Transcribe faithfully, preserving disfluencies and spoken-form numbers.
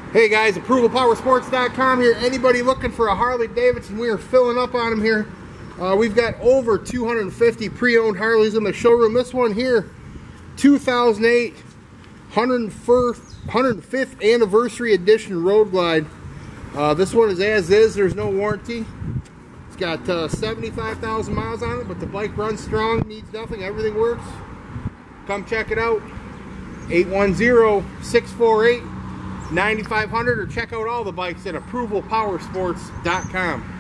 Hey guys, approval power sports dot com here. Anybody looking for a Harley Davidson? We are filling up on them here. Uh, we've got over two hundred fifty pre-owned Harleys in the showroom. This one here, two thousand eight one hundred fifth anniversary edition Road Glide. Uh, this one is as is. There's no warranty. It's got uh, seventy-five thousand miles on it, but the bike runs strong, needs nothing, everything works. Come check it out. eight one zero, six four eight, nine five zero zero or check out all the bikes at approval power sports dot com.